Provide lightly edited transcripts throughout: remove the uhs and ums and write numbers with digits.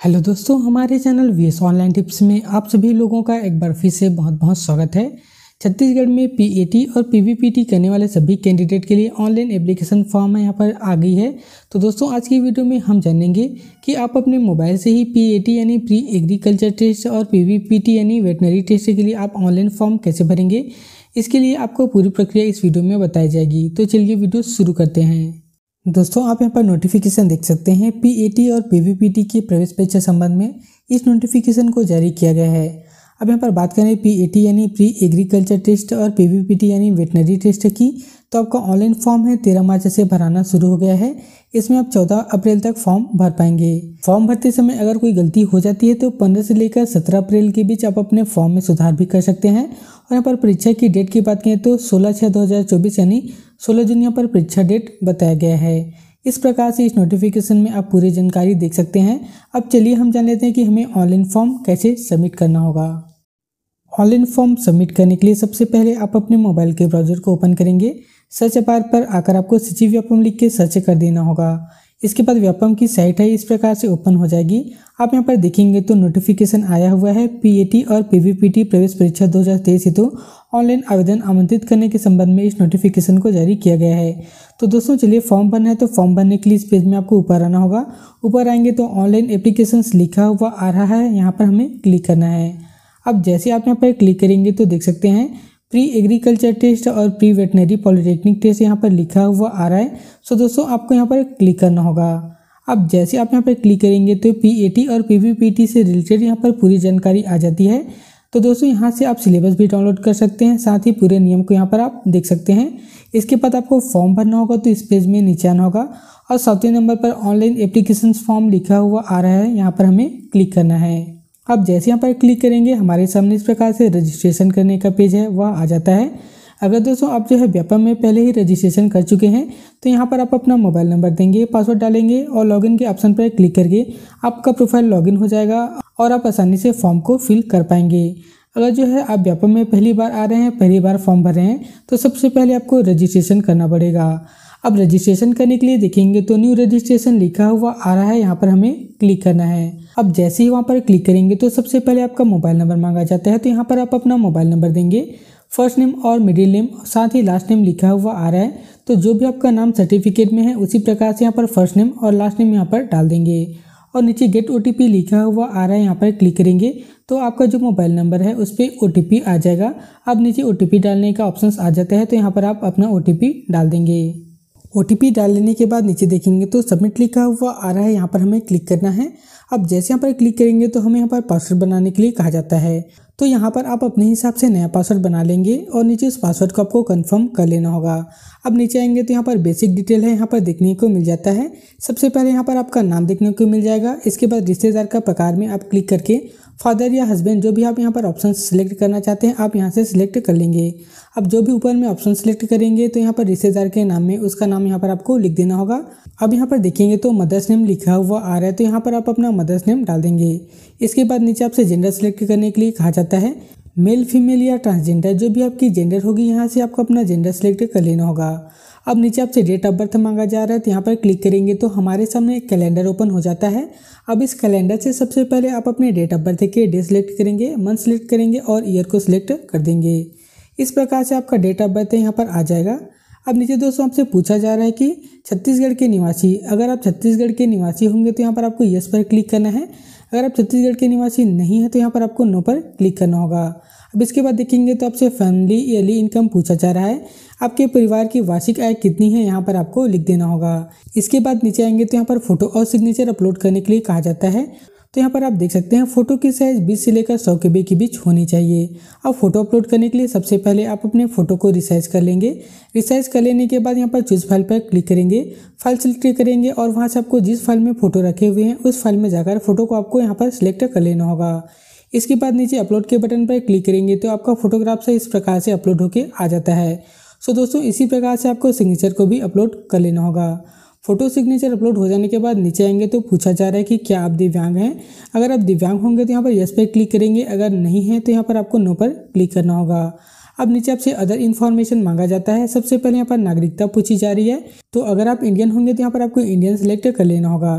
Hello दोस्तों, हमारे channel VS online tips में आप सभी लोगों का एक बार फिर से बहुत बहुत स्वागत है। छत्तीसगढ़ में पीएटी और पीवीपीटी करने वाले सभी कैंडिडेट के लिए ऑनलाइन एप्लीकेशन फॉर्म यहाँ पर आ गई है। तो दोस्तों, आज की वीडियो में हम जानेंगे कि आप अपने मोबाइल से ही पीएटी यानी प्री एग्रीकल्चर टेस्ट और पीवीपीटी यानी वेटनरी टेस्ट के लिए आप ऑनलाइन फॉर्म कैसे भरेंगे। इसके लिए आपको पूरी प्रक्रिया इस वीडियो में बताई जाएगी। तो चलिए वीडियो शुरू करते हैं। दोस्तों, आप यहाँ पर नोटिफिकेशन देख सकते हैं। पीएटी और पीवीपीटी के प्रवेश परीक्षा संबंध में इस नोटिफिकेशन को जारी किया गया है। अब यहाँ पर बात करें पीएटी यानी प्री एग्रीकल्चर टेस्ट और पीवीपीटी यानी वेटनरी टेस्ट की, तो आपका ऑनलाइन फॉर्म है 13 मार्च से भराना शुरू हो गया है। इसमें आप 14 अप्रैल तक फॉर्म भर पाएंगे। फॉर्म भरते समय अगर कोई गलती हो जाती है तो 15 से लेकर 17 अप्रैल के बीच आप अपने फॉर्म में सुधार भी कर सकते हैं। और यहाँ पर परीक्षा की डेट की बात करें तो 16/6/2024 यानी 16 जून यहाँ पर परीक्षा डेट बताया गया है। इस प्रकार से इस नोटिफिकेशन में आप पूरी जानकारी देख सकते हैं। अब चलिए हम जान लेते हैं कि हमें ऑनलाइन फॉर्म कैसे सबमिट करना होगा। ऑनलाइन फॉर्म सबमिट करने के लिए सबसे पहले आप अपने मोबाइल के ब्राउजर को ओपन करेंगे। सर्च बार पर आकर आपको सिची व्यापम लिख के सर्च कर देना होगा। इसके बाद व्यापम की साइट है इस प्रकार से ओपन हो जाएगी। आप यहाँ पर देखेंगे तो नोटिफिकेशन आया हुआ है पीएटी और पीवीपीटी प्रवेश परीक्षा 2023 हेतु ऑनलाइन आवेदन आमंत्रित करने के संबंध में इस नोटिफिकेशन को जारी किया गया है। तो दोस्तों, चलिए फॉर्म भरना है तो फॉर्म भरने के लिए इस पेज में आपको ऊपर आना होगा। ऊपर आएंगे तो ऑनलाइन एप्लीकेशंस लिखा हुआ आ रहा है, यहाँ पर हमें क्लिक करना है। अब जैसे आप यहाँ पर क्लिक करेंगे तो देख सकते हैं प्री एग्रीकल्चर टेस्ट और प्री वेटनरी पॉलिटेक्निक टेस्ट यहाँ पर लिखा हुआ आ रहा है। सो दोस्तों, आपको यहाँ पर क्लिक करना होगा। अब जैसे आप यहाँ पर क्लिक करेंगे तो पीएटी और पीवीपीटी से रिलेटेड यहाँ पर पूरी जानकारी आ जाती है। तो दोस्तों, यहाँ से आप सिलेबस भी डाउनलोड कर सकते हैं, साथ ही पूरे नियम को यहाँ पर आप देख सकते हैं। इसके बाद आपको फॉर्म भरना होगा तो इस पेज में नीचे आना होगा और 7वें नंबर पर ऑनलाइन एप्लीकेशन फॉर्म लिखा हुआ आ रहा है, यहाँ पर हमें क्लिक करना है। अब जैसे यहाँ पर क्लिक करेंगे हमारे सामने इस प्रकार से रजिस्ट्रेशन करने का पेज है वह आ जाता है। अगर दोस्तों आप जो है व्यापम में पहले ही रजिस्ट्रेशन कर चुके हैं तो यहाँ पर आप अपना मोबाइल नंबर देंगे, पासवर्ड डालेंगे और लॉगिन के ऑप्शन पर क्लिक करके आपका प्रोफाइल लॉगिन हो जाएगा और आप आसानी से फॉर्म को फिल कर पाएंगे। अगर जो है आप व्यापम में पहली बार आ रहे हैं, पहली बार फॉर्म भर रहे हैं, तो सबसे पहले आपको रजिस्ट्रेशन करना पड़ेगा। अब रजिस्ट्रेशन करने के लिए देखेंगे तो न्यू रजिस्ट्रेशन लिखा हुआ आ रहा है, यहाँ पर हमें क्लिक करना है। अब जैसे ही वहाँ पर क्लिक करेंगे तो सबसे पहले आपका मोबाइल नंबर मांगा जाता है, तो यहाँ पर आप अपना मोबाइल नंबर देंगे। फर्स्ट नेम और मिडिल नेम साथ ही लास्ट नेम लिखा हुआ आ रहा है, तो जो भी आपका नाम सर्टिफिकेट में है उसी प्रकार से यहाँ पर फर्स्ट नेम और लास्ट नेम यहाँ पर डाल देंगे। और नीचे गेट ओटीपी लिखा हुआ आ रहा है, यहाँ पर क्लिक करेंगे तो आपका जो मोबाइल नंबर है उस पर ओटीपी आ जाएगा। अब नीचे ओटीपी डालने का ऑप्शन आ जाता है, तो यहाँ पर आप अपना ओटीपी डाल देंगे। ओटीपी डाल लेने के बाद नीचे देखेंगे तो सबमिट लिखा हुआ आ रहा है, यहाँ पर हमें क्लिक करना है। अब जैसे यहाँ पर क्लिक करेंगे तो हमें यहाँ पर पासवर्ड बनाने के लिए कहा जाता है, तो यहाँ पर आप अपने हिसाब से नया पासवर्ड बना लेंगे और नीचे उस पासवर्ड को आपको कंफर्म कर लेना होगा। अब नीचे आएंगे तो यहाँ पर बेसिक डिटेल है, यहाँ पर देखने को मिल जाता है। सबसे पहले यहाँ पर आपका नाम देखने को मिल जाएगा। इसके बाद रिश्तेदार का प्रकार में आप क्लिक करके फादर या हस्बैंड जो भी आप यहाँ पर ऑप्शन सेलेक्ट करना चाहते हैं आप यहाँ से सिलेक्ट कर लेंगे। अब जो भी ऊपर में ऑप्शन सेलेक्ट करेंगे तो यहाँ पर रिश्तेदार के नाम में उसका नाम यहाँ पर आपको लिख देना होगा। अब यहाँ पर देखेंगे तो मदर्स नेम लिखा हुआ आ रहा है, तो यहाँ पर आप अपना मदर्स नेम डाल देंगे। इसके बाद नीचे आपसे जेंडर सेलेक्ट करने के लिए कहा जाता है, मेल फीमेल या ट्रांसजेंडर जो भी आपकी जेंडर होगी यहाँ से आपको अपना जेंडर सेलेक्ट कर लेना होगा। अब नीचे आपसे डेट ऑफ बर्थ मांगा जा रहा है, तो यहाँ पर क्लिक करेंगे तो हमारे सामने एक कैलेंडर ओपन हो जाता है। अब इस कैलेंडर से सबसे पहले आप अपने डेट ऑफ बर्थ के डे सेलेक्ट करेंगे, मंथ सेलेक्ट करेंगे और ईयर को सिलेक्ट कर देंगे। इस प्रकार से आपका डेट ऑफ बर्थ यहाँ पर आ जाएगा। अब नीचे दोस्तों आपसे पूछा जा रहा है कि छत्तीसगढ़ के निवासी, अगर आप छत्तीसगढ़ के निवासी होंगे तो यहाँ पर आपको यस पर क्लिक करना है। अगर आप छत्तीसगढ़ के निवासी नहीं है तो यहाँ पर आपको नो पर क्लिक करना होगा। अब इसके बाद देखेंगे तो आपसे फैमिली ईयरली इनकम पूछा जा रहा है, आपके परिवार की वार्षिक आय कितनी है यहाँ पर आपको लिख देना होगा। इसके बाद नीचे आएंगे तो यहाँ पर फोटो और सिग्नेचर अपलोड करने के लिए कहा जाता है, तो यहाँ पर आप देख सकते हैं फोटो की साइज 20 से लेकर 100 KB के बीच होनी चाहिए। अब फोटो अपलोड करने के लिए सबसे पहले आप अपने फोटो को रिसाइज कर लेंगे। रिसाइज कर लेने के बाद यहाँ पर चूज फाइल पर क्लिक करेंगे, फाइल सेलेक्ट करेंगे और वहाँ से आपको जिस फाइल में फोटो रखे हुए हैं उस फाइल में जाकर फोटो को आपको यहाँ पर सिलेक्ट कर लेना होगा। इसके बाद नीचे अपलोड के बटन पर क्लिक करेंगे तो आपका फोटोग्राफ से इस प्रकार से अपलोड होकर आ जाता है। सो दोस्तों, इसी प्रकार से आपको सिग्नेचर को भी अपलोड कर लेना होगा। फोटो सिग्नेचर अपलोड हो जाने के बाद नीचे आएंगे तो पूछा जा रहा है कि क्या आप दिव्यांग हैं। अगर आप दिव्यांग होंगे तो यहाँ पर यस पर क्लिक करेंगे, अगर नहीं है तो यहाँ पर आपको नो पर क्लिक करना होगा। अब नीचे आपसे अदर इन्फॉर्मेशन मांगा जाता है। सबसे पहले यहाँ पर नागरिकता पूछी जा रही है, तो अगर आप इंडियन होंगे तो यहाँ पर आपको इंडियन सेलेक्ट कर लेना होगा।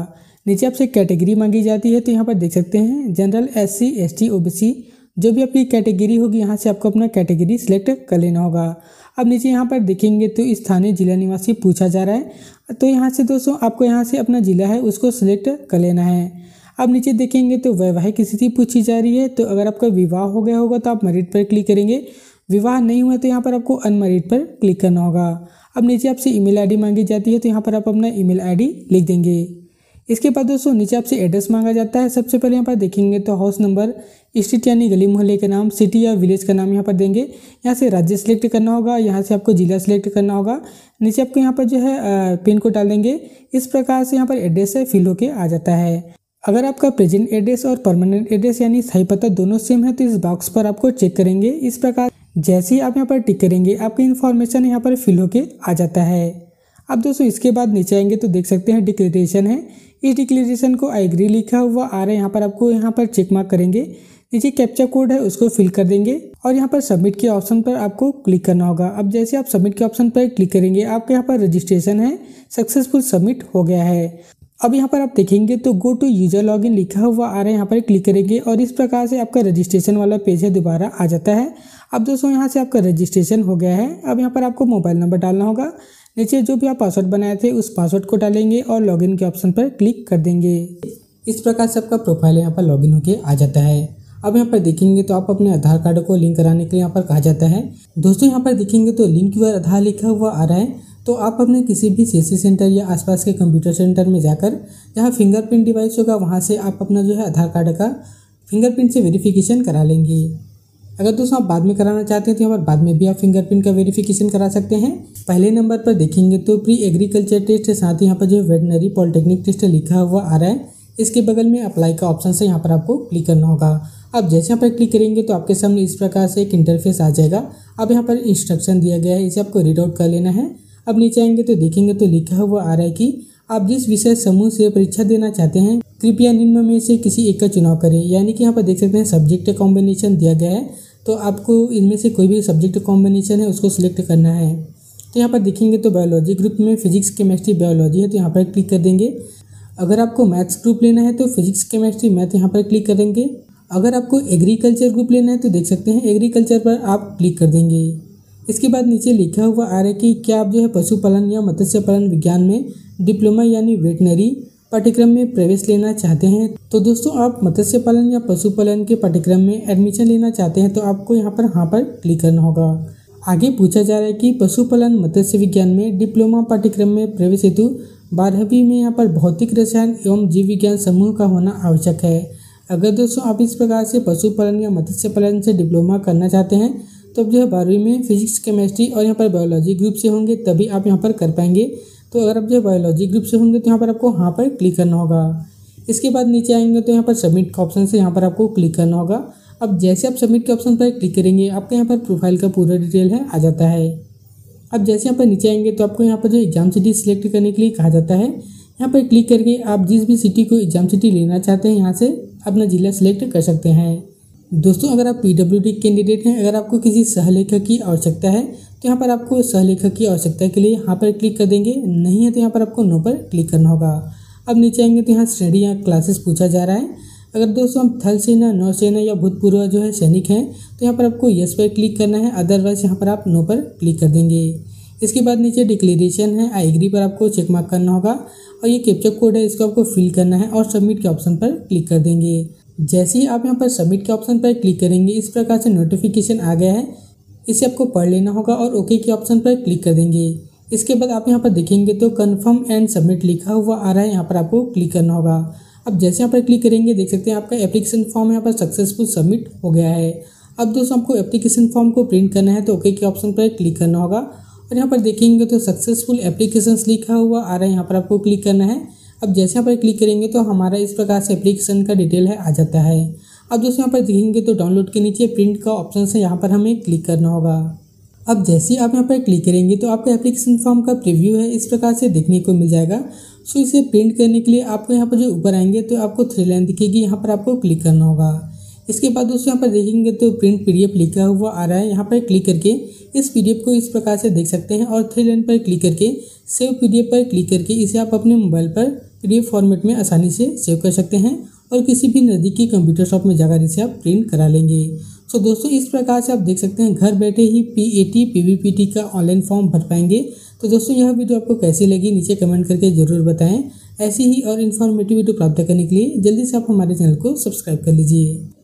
नीचे आपसे कैटेगरी मांगी जाती है, तो यहाँ पर देख सकते हैं जनरल, SC, ST, OBC जो भी आपकी कैटेगरी होगी यहाँ से आपको अपना कैटेगरी सिलेक्ट कर लेना होगा। अब नीचे यहाँ पर देखेंगे तो स्थानीय जिला निवासी पूछा जा रहा है, तो यहाँ से दोस्तों आपको यहाँ से अपना जिला है उसको सिलेक्ट कर लेना है। अब नीचे देखेंगे तो वैवाहिक स्थिति पूछी जा रही है, तो अगर आपका विवाह हो गया होगा तो आप मैरिड पर क्लिक करेंगे, विवाह नहीं हुआ तो यहाँ पर आपको अनमैरिड पर क्लिक करना होगा। अब नीचे आपसे ईमेल आईडी मांगी जाती है, तो यहाँ पर आप अपना ईमेल आईडी लिख देंगे। इसके बाद दोस्तों नीचे आपसे एड्रेस मांगा जाता है। सबसे पहले यहाँ पर देखेंगे तो हाउस नंबर, स्ट्रीट यानी गली मोहल्ले के नाम, सिटी या विलेज का नाम यहाँ पर देंगे। यहाँ से राज्य सेलेक्ट करना होगा, यहाँ से आपको जिला सेलेक्ट करना होगा। नीचे आपको यहाँ पर जो है पिन कोड डाल देंगे। इस प्रकार से यहाँ पर एड्रेस है फिल होके आ जाता है। अगर आपका प्रेजेंट एड्रेस और परमानेंट एड्रेस यानी स्थायी पता दोनों सेम है तो इस बॉक्स पर आपको चेक करेंगे। इस प्रकार जैसे ही आप यहाँ पर टिक करेंगे आपकी इन्फॉर्मेशन यहाँ पर फिल होके आ जाता है। अब दोस्तों इसके बाद नीचे आएंगे तो देख सकते हैं डिक्लेरेशन है। इस डिक्लेरेशन को आई एग्री लिखा हुआ आ रहा है, यहाँ पर आपको यहाँ पर चेक मार्क करेंगे। नीचे कैप्चा कोड है उसको फिल कर देंगे और यहाँ पर सबमिट के ऑप्शन पर आपको क्लिक करना होगा। अब जैसे आप सबमिट के ऑप्शन पर क्लिक करेंगे आपके यहाँ पर रजिस्ट्रेशन है सक्सेसफुल सबमिट हो गया है। अब यहाँ पर आप देखेंगे तो गो टू यूजर लॉगिन लिखा हुआ आ रहा है, यहाँ पर क्लिक करेंगे और इस प्रकार से आपका रजिस्ट्रेशन वाला पेज है दोबारा आ जाता है। अब दोस्तों यहाँ से आपका रजिस्ट्रेशन हो गया है। अब यहाँ पर आपको मोबाइल नंबर डालना होगा। नीचे जो भी आप पासवर्ड बनाए थे उस पासवर्ड को डालेंगे और लॉगिन के ऑप्शन पर क्लिक कर देंगे। इस प्रकार से आपका प्रोफाइल यहाँ पर लॉगिन होके आ जाता है। अब यहाँ पर देखेंगे तो आप अपने आधार कार्ड को लिंक कराने के लिए यहाँ पर कहा जाता है। दोस्तों यहाँ पर देखेंगे तो लिंक योर आधार लिखा हुआ आ रहा है, तो आप अपने किसी भी CSC सेंटर या आसपास के कंप्यूटर सेंटर में जाकर जहाँ फिंगरप्रिंट डिवाइस होगा वहाँ से आप अपना जो है आधार कार्ड का फिंगरप्रिंट से वेरिफिकेशन करा लेंगे। अगर दोस्तों आप बाद में कराना चाहते हैं तो यहाँ पर बाद में भी आप फिंगरप्रिंट का वेरिफिकेशन करा सकते हैं। पहले नंबर पर देखेंगे तो प्री एग्रीकल्चर टेस्ट, साथ ही यहाँ पर जो वेटनरी पॉलिटेक्निक टेस्ट लिखा हुआ आ रहा है। इसके बगल में अप्लाई का ऑप्शन से यहाँ पर आपको क्लिक करना होगा। अब जैसे यहाँ पर क्लिक करेंगे तो आपके सामने इस प्रकार से एक इंटरफेस आ जाएगा। अब यहाँ पर इंस्ट्रक्शन दिया गया है, इसे आपको रीड आउट कर लेना है। अब नीचे आएंगे तो देखेंगे तो लिखा हुआ आ रहा है कि आप जिस विषय समूह से परीक्षा देना चाहते हैं कृपया निम्न में से किसी एक का चुनाव करें। यानी कि यहाँ पर देख सकते हैं सब्जेक्ट कॉम्बिनेशन दिया गया है, तो आपको इनमें से कोई भी सब्जेक्ट कॉम्बिनेशन है उसको सिलेक्ट करना है। तो यहाँ पर देखेंगे तो बायोलॉजी ग्रुप में फिजिक्स केमिस्ट्री बायोलॉजी है, तो यहाँ पर क्लिक कर देंगे। अगर आपको मैथ्स ग्रुप लेना है तो फिजिक्स केमिस्ट्री मैथ यहाँ पर क्लिक कर देंगे। अगर आपको एग्रीकल्चर ग्रुप लेना है तो देख सकते हैं एग्रीकल्चर पर आप क्लिक कर देंगे। इसके बाद नीचे लिखा हुआ आ रहा है कि क्या आप जो है पशुपालन या मत्स्य पालन विज्ञान में डिप्लोमा यानी वेटनरी पाठ्यक्रम में प्रवेश लेना चाहते हैं। तो दोस्तों आप मत्स्य पालन या पशुपालन के पाठ्यक्रम में एडमिशन लेना चाहते हैं तो आपको यहाँ पर हाँ पर क्लिक करना होगा। आगे पूछा जा रहा है कि पशुपालन मत्स्य विज्ञान में डिप्लोमा पाठ्यक्रम में प्रवेश हेतु 12वीं में यहाँ पर भौतिक रसायन एवं जीव विज्ञान समूह का होना आवश्यक है। अगर दोस्तों आप इस प्रकार से पशुपालन या मत्स्य पालन से डिप्लोमा करना चाहते हैं तो अब जो है 12वीं में फिजिक्स केमिस्ट्री और यहाँ पर बायोलॉजी ग्रुप से होंगे तभी आप यहाँ पर कर पाएंगे। तो अगर आप जो बायोलॉजी ग्रुप से होंगे तो यहाँ पर आपको हाँ पर क्लिक करना होगा। इसके बाद नीचे आएंगे तो यहाँ पर सबमिट का ऑप्शन से यहाँ पर आपको क्लिक करना होगा। अब जैसे आप सबमिट के ऑप्शन पर क्लिक करेंगे आपके यहाँ पर प्रोफाइल का पूरा डिटेल है आ जाता है। अब जैसे यहाँ पर नीचे आएंगे तो आपको यहाँ पर जो एग्जाम सिटी सिलेक्ट करने के लिए कहा जाता है। यहाँ पर क्लिक करके आप जिस भी सिटी को एग्जाम सिटी लेना चाहते हैं यहाँ से अपना जिला सिलेक्ट कर सकते हैं। दोस्तों अगर आप PWD कैंडिडेट हैं, अगर आपको किसी सहलेखक की आवश्यकता है तो यहाँ पर आपको सहलेखक की आवश्यकता के लिए यहाँ पर क्लिक कर देंगे, नहीं है तो यहाँ पर आपको नो पर क्लिक करना होगा। अब नीचे आएंगे तो यहाँ श्रेणी या क्लासेस पूछा जा रहा है। अगर दोस्तों हम थल सेना, नौसेना या भूतपूर्व जो है सैनिक हैं तो यहाँ पर आपको यस पर क्लिक करना है, अदरवाइज यहाँ पर आप नो पर क्लिक कर देंगे। इसके बाद नीचे डिक्लेरेशन है, आई एग्री पर आपको चेक मार्क करना होगा और ये कैप्चा कोड है इसको आपको फिल करना है और सबमिट के ऑप्शन पर क्लिक कर देंगे। जैसे ही आप यहाँ पर सबमिट के ऑप्शन पर क्लिक करेंगे इस प्रकार से नोटिफिकेशन आ गया है, इसे आपको पढ़ लेना होगा और ओके के ऑप्शन पर क्लिक कर देंगे। इसके बाद आप यहाँ पर देखेंगे तो कन्फर्म एंड सबमिट लिखा हुआ आ रहा है, यहाँ पर आपको क्लिक करना होगा। अब जैसे यहाँ पर क्लिक करेंगे देख सकते हैं आपका एप्लीकेशन फॉर्म यहाँ पर सक्सेसफुल सबमिट हो गया है। अब दोस्तों आपको एप्लीकेशन फॉर्म को प्रिंट करना है तो ओके के ऑप्शन पर क्लिक करना होगा और यहाँ पर देखेंगे तो सक्सेसफुल एप्लीकेशंस लिखा हुआ आ रहा है, यहाँ पर आपको क्लिक करना है। अब जैसे यहाँ पर क्लिक करेंगे तो हमारा इस प्रकार से एप्लीकेशन का डिटेल है आ जाता है। अब दोस्तों यहाँ पर देखेंगे तो डाउनलोड के नीचे प्रिंट का ऑप्शन है, यहाँ पर हमें क्लिक करना होगा। अब जैसे ही आप यहाँ पर क्लिक करेंगे तो आपका एप्लीकेशन फॉर्म का प्रीव्यू है इस प्रकार से देखने को मिल जाएगा। सो इसे प्रिंट करने के लिए आपको यहाँ पर जो ऊपर आएंगे तो आपको 3 लाइन दिखेगी, यहाँ पर आपको क्लिक करना होगा। इसके बाद दोस्तों यहाँ पर देखेंगे तो प्रिंट PDF लिखा हुआ आ रहा है, यहाँ पर क्लिक करके इस PDF को इस प्रकार से देख सकते हैं और 3 लाइन पर क्लिक करके सेव PDF पर क्लिक करके इसे आप अपने मोबाइल पर PDF फॉर्मेट में आसानी से सेव कर सकते हैं और किसी भी नज़दीकी कंप्यूटर शॉप में जाकर इसे आप प्रिंट करा लेंगे। सो दोस्तों, इस प्रकार से आप देख सकते हैं घर बैठे ही PAT PVPT का ऑनलाइन फॉर्म भर पाएंगे। तो दोस्तों, यह वीडियो आपको कैसी लगी नीचे कमेंट करके ज़रूर बताएं। ऐसी ही और इन्फॉर्मेटिव वीडियो प्राप्त करने के लिए जल्दी से आप हमारे चैनल को सब्सक्राइब कर लीजिए।